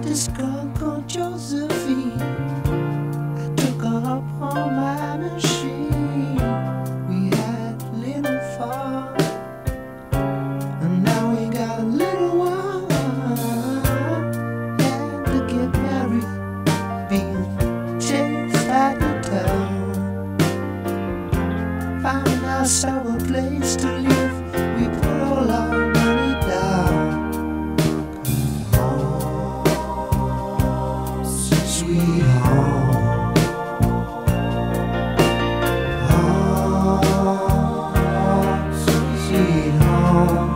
this girl called Josephine. I took her up on my machine. We had a little fun, and now we got a little one. Had to get married, being chased out of town. Found ourselves a place to live. We put all our money down. Sweet home, home, sweet home.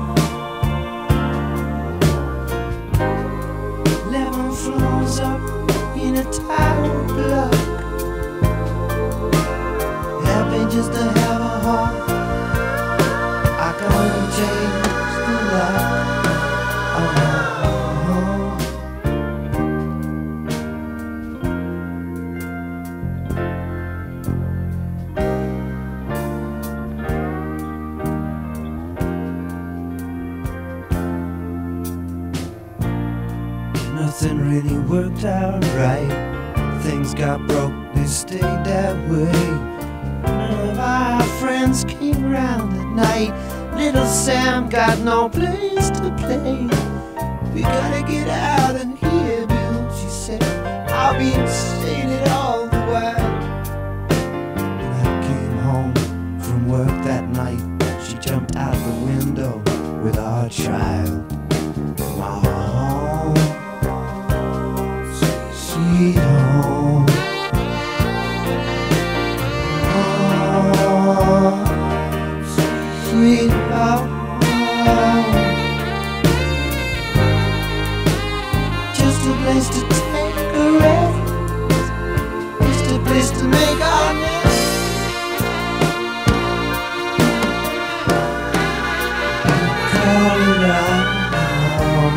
11 floors up in a tower block. Happy just to have a home. I can't change the lock. Nothing really worked out right. Things got broke, they stayed that way. None of our friends came round at night. Little Sam got no place to play. We gotta get out of here, Bill, she said. I'll be stated all the while. When I came home from work that night, she jumped out the window with our child. My home, sweet home, home, sweet home. Just a place to take a rest, just a place to make our nest. Call it our home.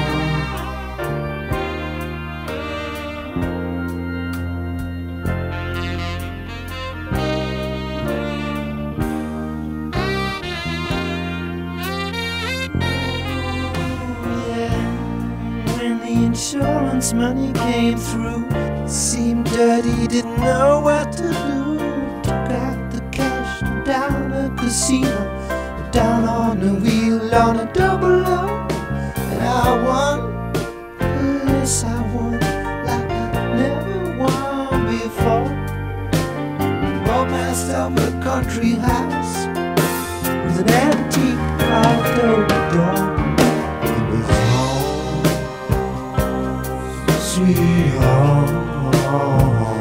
When the insurance money came through, seemed dirty, didn't know what to do. Took out the cash down a casino, down on the wheel on a double O. And I won, yes I won, like I never won before. Bought myself a country house with an antique outdoor door. It was home, sweet home,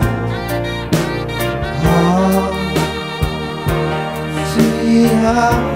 home, sweet home.